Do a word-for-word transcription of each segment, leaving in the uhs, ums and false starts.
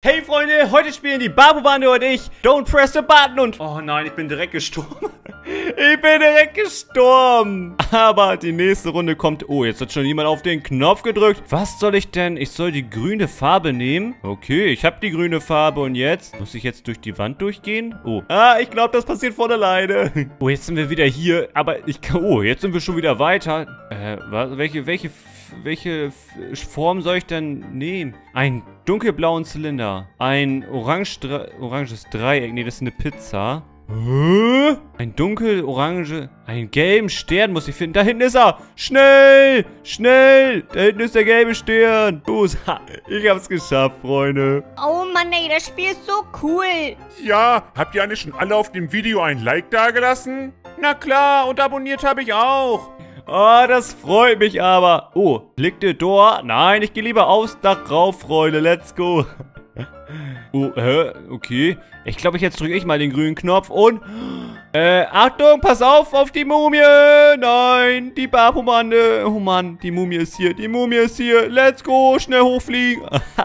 Hey Freunde, heute spielen die Babu-Bande und ich Don't Press the Button und... Oh nein, ich bin direkt gestorben. Ich bin direkt gestorben. Aber die nächste Runde kommt... Oh, jetzt hat schon jemand auf den Knopf gedrückt. Was soll ich denn? Ich soll die grüne Farbe nehmen? Okay, ich habe die grüne Farbe und jetzt? Muss ich jetzt durch die Wand durchgehen? Oh. Ah, ich glaube, das passiert von alleine. Oh, jetzt sind wir wieder hier. Aber ich kann... Oh, jetzt sind wir schon wieder weiter. Äh, was? Welche, welche... Welche Form soll ich denn nehmen? Ein dunkelblauen Zylinder. Ein orange, oranges Dreieck. Nee, das ist eine Pizza. Hä? Ein dunkel-orange... Einen gelben Stern muss ich finden. Da hinten ist er. Schnell! Schnell! Da hinten ist der gelbe Stern. Los. Ich hab's geschafft, Freunde. Oh Mann, ey, das Spiel ist so cool. Ja, habt ihr eigentlich schon alle auf dem Video ein Like dagelassen? Na klar, und abonniert habe ich auch. Oh, das freut mich aber. Oh, click the door. Nein, ich gehe lieber aufs Dach rauf, Freunde. Let's go. Oh, hä? Okay. Ich glaube, jetzt drücke ich mal den grünen Knopf und... Äh, Achtung, pass auf auf die Mumie. Nein, die Babu-Bande. Oh Mann, die Mumie ist hier. Die Mumie ist hier. Let's go, schnell hochfliegen.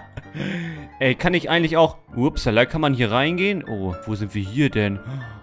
Ey, kann ich eigentlich auch... Upsala, kann man hier reingehen? Oh, wo sind wir hier denn?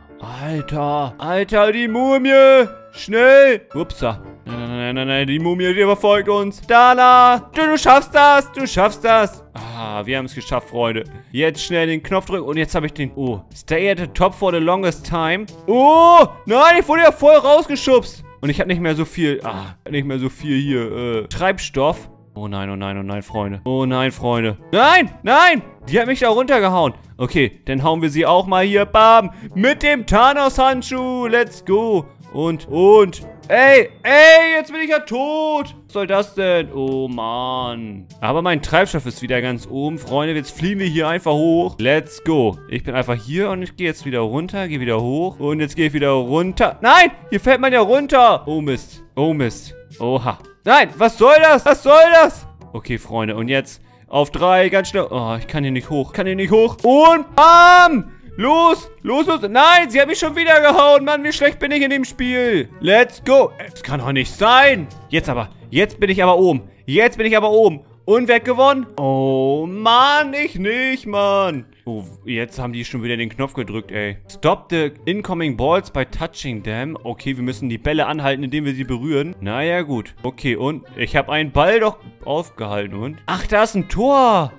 Alter, Alter, die Mumie! Schnell! Upsa. Nein, nein, nein, nein, nein, die Mumie, die verfolgt uns. Dana, du, du schaffst das, du schaffst das. Ah, wir haben es geschafft, Freunde. Jetzt schnell den Knopf drücken und jetzt habe ich den... Oh, stay at the top for the longest time. Oh, nein, ich wurde ja voll rausgeschubst. Und ich habe nicht mehr so viel... Ah, nicht mehr so viel hier, äh, Treibstoff. Oh nein, oh nein, oh nein, Freunde. Oh nein, Freunde. Nein, nein! Die hat mich da runtergehauen. Okay, dann hauen wir sie auch mal hier. Bam! Mit dem Thanos-Handschuh. Let's go. Und, und. Ey, ey, jetzt bin ich ja tot. Was soll das denn? Oh, Mann. Aber mein Treibstoff ist wieder ganz oben. Freunde, jetzt fliegen wir hier einfach hoch. Let's go. Ich bin einfach hier und ich gehe jetzt wieder runter. Gehe wieder hoch. Und jetzt gehe ich wieder runter. Nein, hier fällt man ja runter. Oh, Mist. Oh, Mist. Oha. Nein, was soll das? Was soll das? Okay, Freunde, und jetzt auf drei, ganz schnell. Oh, ich kann hier nicht hoch. Ich kann hier nicht hoch. Und bam! Los, los, los. Nein, sie hat mich schon wieder gehauen. Mann, wie schlecht bin ich in dem Spiel. Let's go. Das kann doch nicht sein. Jetzt aber. Jetzt bin ich aber oben. Jetzt bin ich aber oben. Und wer hat gewonnen? Oh, Mann, ich nicht, Mann. Oh, jetzt haben die schon wieder den Knopf gedrückt, ey. Stop the incoming balls by touching them. Okay, wir müssen die Bälle anhalten, indem wir sie berühren. Naja, gut. Okay, und ich habe einen Ball doch aufgehalten, und? Ach, da ist ein Tor.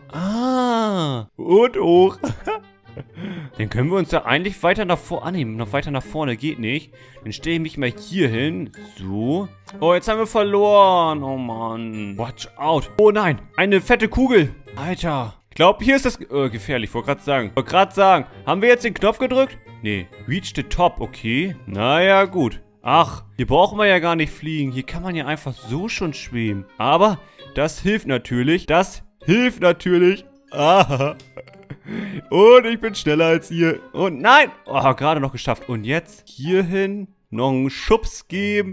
Ah. Und hoch. Dann können wir uns da eigentlich weiter nach vorne annehmen. Noch weiter nach vorne geht nicht. Dann stelle ich mich mal hier hin. So. Oh, jetzt haben wir verloren. Oh, Mann. Watch out. Oh, nein. Eine fette Kugel. Alter. Ich glaube, hier ist das... Äh, gefährlich. Ich wollte gerade sagen. Ich wollte gerade sagen. Haben wir jetzt den Knopf gedrückt? Nee. Reach the top. Okay. Naja, gut. Ach, hier brauchen wir ja gar nicht fliegen. Hier kann man ja einfach so schon schweben. Aber das hilft natürlich. Das hilft natürlich. Aha. Und ich bin schneller als ihr. Und nein! Oh, gerade noch geschafft. Und jetzt hierhin noch einen Schubs geben.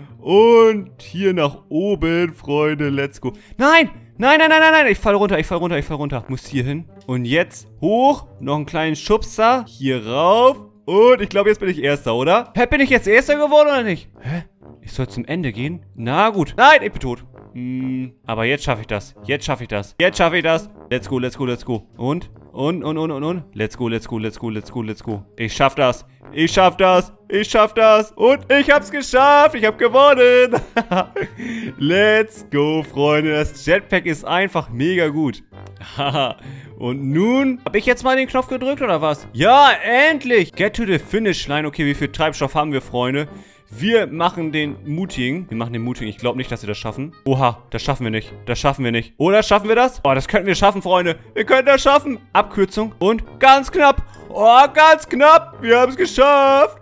Und hier nach oben, Freunde. Let's go. Nein! Nein, nein, nein, nein, nein. Ich fall runter, ich fall runter, ich fall runter. Muss hier hin. Und jetzt hoch. Noch einen kleinen Schubser. Hier rauf. Und ich glaube, jetzt bin ich Erster, oder? Hä, bin ich jetzt Erster geworden oder nicht? Hä? Ich soll zum Ende gehen? Na gut. Nein, ich bin tot. Hm, aber jetzt schaffe ich das. Jetzt schaffe ich das. Jetzt schaffe ich das. Let's go, let's go, let's go. Und? Und, und, und, und, und. Let's go, let's go, let's go, let's go, let's go. Ich schaff das. Ich schaff das. Ich schaff das. Und ich hab's geschafft. Ich hab gewonnen. Let's go, Freunde. Das Jetpack ist einfach mega gut. Und nun, habe ich jetzt mal den Knopf gedrückt oder was? Ja, endlich. Get to the finish line. Okay, wie viel Treibstoff haben wir, Freunde? Wir machen den Mutigen. Wir machen den Mutigen. Ich glaube nicht, dass wir das schaffen. Oha, das schaffen wir nicht. Das schaffen wir nicht. Oder schaffen wir das? Oh, das könnten wir schaffen, Freunde. Wir können das schaffen. Abkürzung. Und ganz knapp. Oh, ganz knapp. Wir haben es geschafft.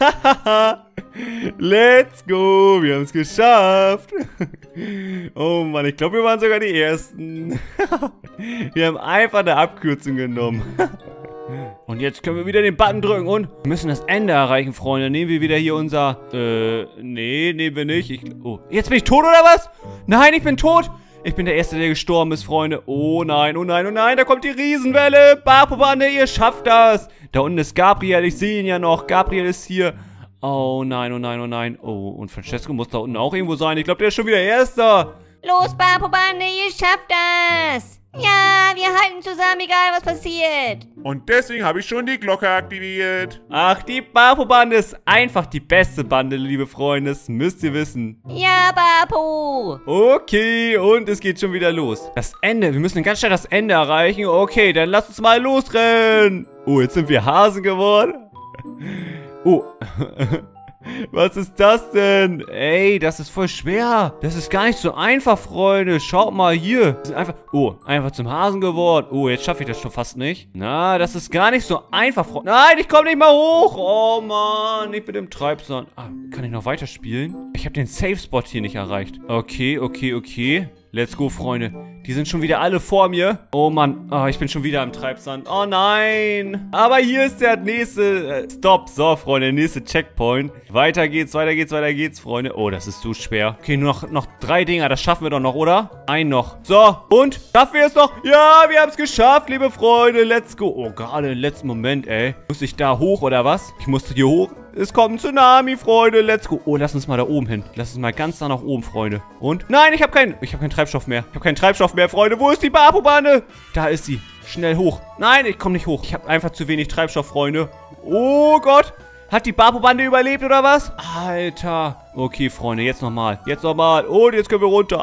Let's go. Wir haben es geschafft. Oh Mann, ich glaube, wir waren sogar die Ersten. Wir haben einfach eine Abkürzung genommen. Und jetzt können wir wieder den Button drücken und wir müssen das Ende erreichen, Freunde. Nehmen wir wieder hier unser... Äh, nee, nehmen wir nicht. Ich, oh, jetzt bin ich tot oder was? Nein, ich bin tot. Ich bin der Erste, der gestorben ist, Freunde. Oh nein, oh nein, oh nein, da kommt die Riesenwelle. Babu-Bande, ihr schafft das. Da unten ist Gabriel, ich sehe ihn ja noch. Gabriel ist hier. Oh nein, oh nein, oh nein. Oh, und Francesco muss da unten auch irgendwo sein. Ich glaube, der ist schon wieder Erster. Los, Babu-Bande, ihr schafft das. Ja, wir halten zusammen, egal was passiert. Und deswegen habe ich schon die Glocke aktiviert. Ach, die Bapo-Bande ist einfach die beste Bande, liebe Freunde. Das müsst ihr wissen. Ja, Bapo. Okay, und es geht schon wieder los. Das Ende. Wir müssen ganz schnell das Ende erreichen. Okay, dann lass uns mal losrennen. Oh, jetzt sind wir Hasen geworden. Oh. Was ist das denn? Ey, das ist voll schwer. Das ist gar nicht so einfach, Freunde. Schaut mal hier. Wir sind einfach... Oh, einfach zum Hasen geworden. Oh, jetzt schaffe ich das schon fast nicht. Na, das ist gar nicht so einfach, Freunde. Nein, ich komme nicht mal hoch. Oh, Mann. Ich bin im Treibsand. Ah, kann ich noch weiterspielen? Ich habe den Safe-Spot hier nicht erreicht. Okay, okay, okay. Let's go, Freunde. Die sind schon wieder alle vor mir. Oh, Mann. Oh, ich bin schon wieder im Treibsand. Oh, nein. Aber hier ist der nächste äh, Stop. So, Freunde, der nächste Checkpoint. Weiter geht's, weiter geht's, weiter geht's, Freunde. Oh, das ist so schwer. Okay, nur noch, noch drei Dinger. Das schaffen wir doch noch, oder? Ein noch. So, und? Schaffen wir es noch? Ja, wir haben es geschafft, liebe Freunde. Let's go. Oh, gerade im letzten Moment, ey. Muss ich da hoch, oder was? Ich musste hier hoch. Es kommt ein Tsunami, Freunde. Let's go. Oh, lass uns mal da oben hin. Lass uns mal ganz da nach oben, Freunde. Und? Nein, ich habe keinen... Ich habe keinen Treibstoff mehr. Ich habe keinen Treibstoff mehr, Freunde. Wo ist die Bapo-Bande? Da ist sie. Schnell hoch. Nein, ich komme nicht hoch. Ich habe einfach zu wenig Treibstoff, Freunde. Oh Gott. Hat die Bapo-Bande überlebt, oder was? Alter. Okay, Freunde, jetzt nochmal. Jetzt nochmal. Und jetzt können wir runter.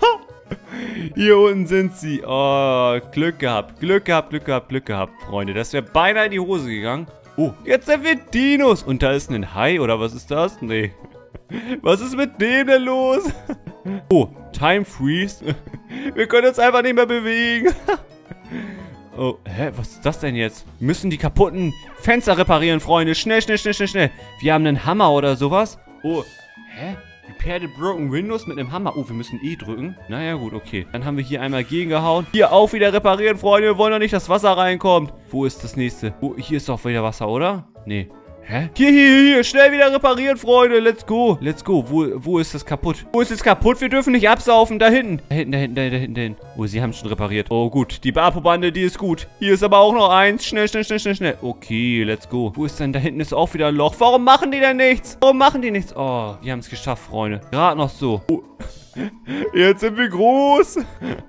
Hier unten sind sie. Oh, Glück gehabt. Glück gehabt, Glück gehabt, Glück gehabt, Freunde. Das wäre beinahe in die Hose gegangen. Oh, jetzt sind wir Dinos. Und da ist ein Hai, oder was ist das? Nee. Was ist mit dem denn los? Oh, Time Freeze. Wir können uns einfach nicht mehr bewegen. Oh, hä? Was ist das denn jetzt? Wir müssen die kaputten Fenster reparieren, Freunde. Schnell, schnell, schnell, schnell, schnell. Wir haben einen Hammer oder sowas. Oh, hä? Repair the broken windows mit einem Hammer. Oh, wir müssen E drücken. Naja, gut, okay. Dann haben wir hier einmal gegengehauen. Hier auch wieder reparieren, Freunde. Wir wollen doch nicht, dass Wasser reinkommt. Wo ist das nächste? Oh, hier ist doch wieder Wasser, oder? Nee. Hä? Hier, hier, hier. Schnell wieder reparieren, Freunde. Let's go. Let's go. Wo, wo ist das kaputt? Wo ist es kaputt? Wir dürfen nicht absaufen. Da hinten. Da hinten, da hinten, da hinten, da hinten. Da hinten. Oh, sie haben schon repariert. Oh, gut. Die Bapo-Bande, die ist gut. Hier ist aber auch noch eins. Schnell, schnell, schnell, schnell, schnell. Okay, let's go. Wo ist denn? Da hinten ist auch wieder ein Loch. Warum machen die denn nichts? Warum machen die nichts? Oh, die haben es geschafft, Freunde. Gerade noch so. Oh. Jetzt sind wir groß.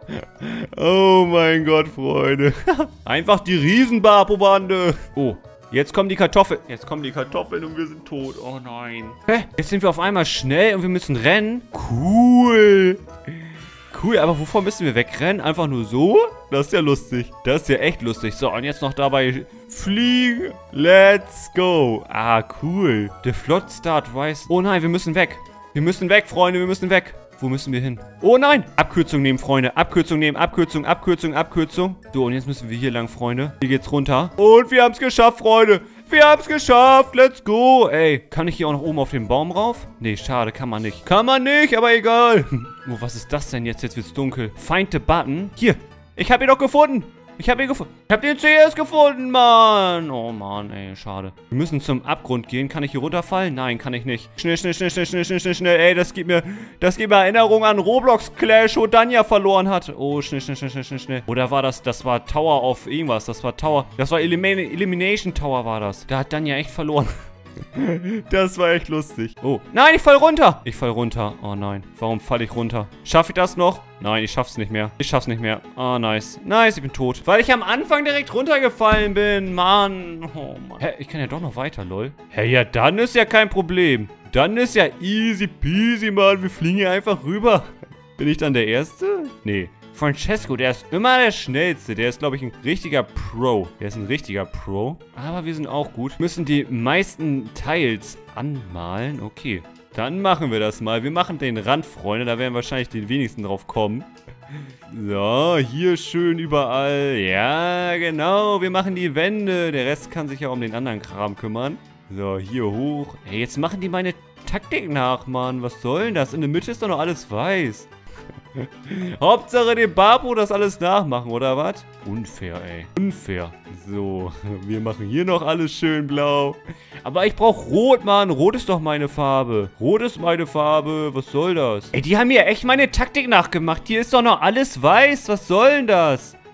Oh mein Gott, Freunde. Einfach die Riesen-Bapo-Bande. Oh. Jetzt kommen die Kartoffeln. Jetzt kommen die Kartoffeln und wir sind tot. Oh nein. Hä? Jetzt sind wir auf einmal schnell und wir müssen rennen. Cool. Cool, aber wovor müssen wir wegrennen? Einfach nur so? Das ist ja lustig. Das ist ja echt lustig. So, und jetzt noch dabei fliegen. Let's go. Ah, cool. Der Flot Start weiß. Oh nein, wir müssen weg. Wir müssen weg, Freunde. Wir müssen weg. Wo müssen wir hin? Oh nein! Abkürzung nehmen, Freunde. Abkürzung nehmen. Abkürzung, Abkürzung, Abkürzung. So, und jetzt müssen wir hier lang, Freunde. Hier geht's runter. Und wir haben es geschafft, Freunde. Wir haben es geschafft. Let's go. Ey, kann ich hier auch noch oben auf den Baum rauf? Nee, schade. Kann man nicht. Kann man nicht, aber egal. Oh, was ist das denn jetzt? Jetzt wird's dunkel. Find the button. Hier. Ich habe ihn doch gefunden. Ich habe ihn gefunden. Ich habe den zuerst gefunden, Mann. Oh, Mann, ey, schade. Wir müssen zum Abgrund gehen. Kann ich hier runterfallen? Nein, kann ich nicht. Schnell, schnell, schnell, schnell, schnell, schnell, schnell, schnell. Ey, das gibt mir, das gibt mir Erinnerung an Roblox Clash, wo Danja verloren hat. Oh, schnell, schnell, schnell, schnell, schnell, schnell. Oder war das, das war Tower of irgendwas. Das war Tower, das war Elimin Elimination Tower war das. Da hat Danja echt verloren. Das war echt lustig. Oh, nein, ich fall runter. Ich fall runter. Oh nein, warum falle ich runter? Schaffe ich das noch? Nein, ich schaff's nicht mehr. Ich schaff's nicht mehr. Oh, nice. Nice, ich bin tot. Weil ich am Anfang direkt runtergefallen bin. Mann. Oh, Mann. Hä, ich kann ja doch noch weiter, lol. Hä, ja, dann ist ja kein Problem. Dann ist ja easy peasy, Mann. Wir fliegen hier einfach rüber. Bin ich dann der Erste? Nee. Francesco, der ist immer der Schnellste. Der ist, glaube ich, ein richtiger Pro. Der ist ein richtiger Pro. Aber wir sind auch gut. Wir müssen die meisten Teils anmalen. Okay. Dann machen wir das mal. Wir machen den Rand, Freunde. Da werden wahrscheinlich die wenigsten drauf kommen. So, hier schön überall. Ja, genau. Wir machen die Wände. Der Rest kann sich ja um den anderen Kram kümmern. So, hier hoch. Ey, jetzt machen die meine Taktik nach, Mann. Was soll denn das? In der Mitte ist doch noch alles weiß. Hauptsache dem Bapo das alles nachmachen, oder was? Unfair, ey. Unfair. So, wir machen hier noch alles schön blau. Aber ich brauche Rot, Mann. Rot ist doch meine Farbe. Rot ist meine Farbe. Was soll das? Ey, die haben mir echt meine Taktik nachgemacht. Hier ist doch noch alles weiß. Was soll denn das?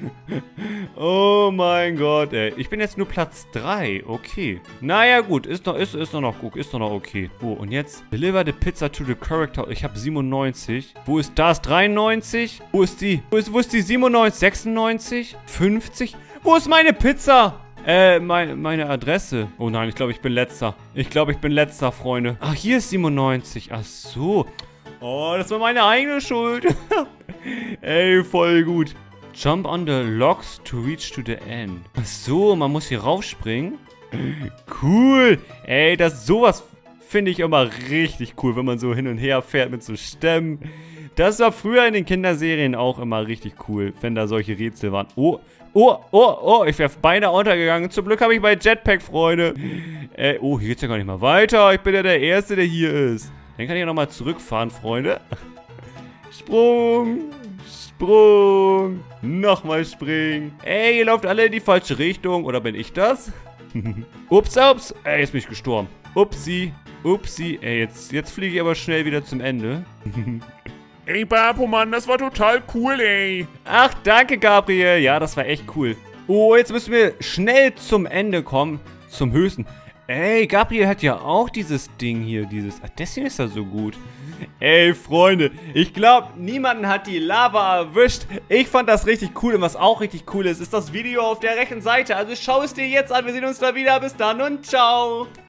Oh mein Gott, ey. Ich bin jetzt nur Platz drei. Okay. Naja, gut. Ist noch, ist, ist noch, noch gut. Ist noch, noch okay. Oh, und jetzt deliver the pizza to the correct house. Ich habe siebenundneunzig. Wo ist das? dreiundneunzig? Wo ist die? Wo ist, wo ist die siebenundneunzig? sechsundneunzig? fünfzig? Wo ist meine Pizza? Äh, mein, meine Adresse. Oh nein, ich glaube, ich bin letzter. Ich glaube, ich bin letzter, Freunde. Ach, hier ist siebenundneunzig. Ach so. Oh, das war meine eigene Schuld. Ey, voll gut. Jump on the logs to reach to the end. Ach so, man muss hier raufspringen. Cool. Ey, das sowas finde ich immer richtig cool, wenn man so hin und her fährt mit so Stämmen. Das war früher in den Kinderserien auch immer richtig cool, wenn da solche Rätsel waren. Oh, oh, oh, oh, ich wäre beinahe untergegangen. Zum Glück habe ich mein Jetpack, Freunde. Äh, oh, hier geht's ja gar nicht mal weiter. Ich bin ja der Erste, der hier ist. Dann kann ich ja nochmal zurückfahren, Freunde. Sprung, Sprung, nochmal springen. Ey, ihr lauft alle in die falsche Richtung. Oder bin ich das? Ups, ups. Ey, jetzt bin ich gestorben. Upsi, upsi. Ey, jetzt, jetzt fliege ich aber schnell wieder zum Ende. Ey, Bapo, Mann, das war total cool, ey. Ach, danke, Gabriel. Ja, das war echt cool. Oh, jetzt müssen wir schnell zum Ende kommen. Zum höchsten. Ey, Gabriel hat ja auch dieses Ding hier. Dieses. Ach, deswegen ist er so gut. Ey, Freunde, ich glaube, niemanden hat die Lava erwischt. Ich fand das richtig cool. Und was auch richtig cool ist, ist das Video auf der rechten Seite. Also schau es dir jetzt an. Wir sehen uns da wieder. Bis dann und ciao.